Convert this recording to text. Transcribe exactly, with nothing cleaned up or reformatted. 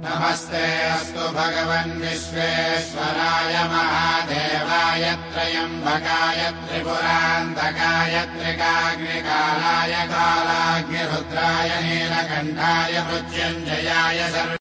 नमस्ते अस्तु भगवन् विश्वेश्वराय महादेवाय त्र्यम्बकाय त्रिपुरान्तकाय त्रिकाग्निकालाय कालाग्निरुद्राय नीलकण्ठाय मृत्युञ्जयाय सर्व